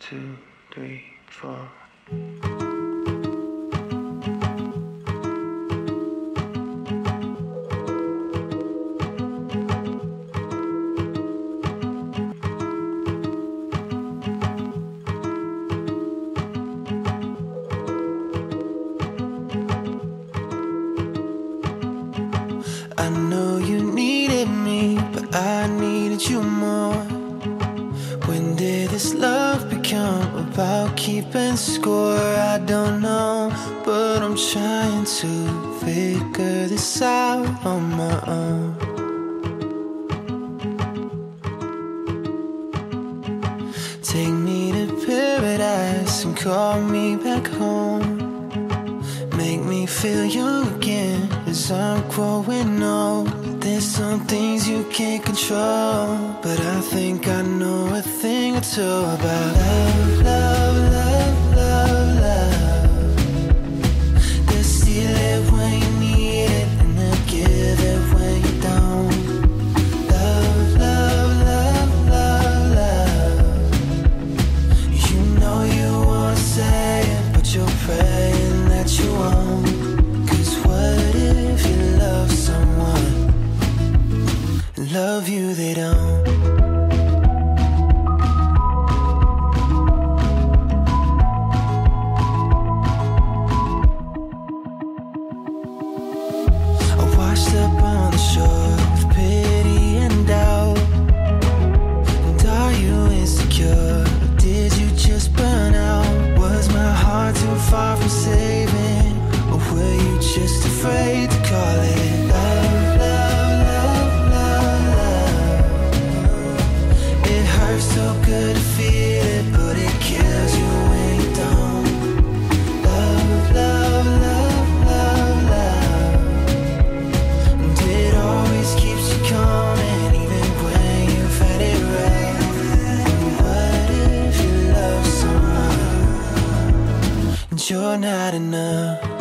2, 3, 4. I know you needed me, but I needed you more. When did this love become about keeping score? I don't know, but I'm trying to figure this out on my own. Take me to paradise and call me back home. Make me feel young again as I'm growing old. There's some things you can't control, but I think I know a thing or two about love, love, love, love, love. They'll steal it when you need it, and they'll give it when you don't. Love, love, love, love, love. You know you wanna say it, but you're praying that you won't. 'Cause what if you love someone, love you they don't? I washed up on the shore with pity and doubt. And are you insecure, or did you just burn out? Was my heart too far from saving, or were you just afraid to call it love, love, love, love, love? It hurts so good to feel it, but it kills you when you don't. Love, love, love, love, love. And it always keeps you coming, even when you've had it right. And what if you love someone and you're not enough?